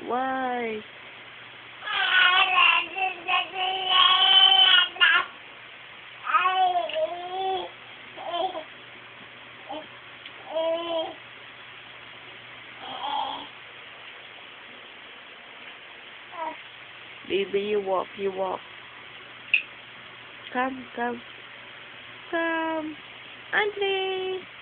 Why? Baby, you walk, you walk. Come, come. Come. Andee.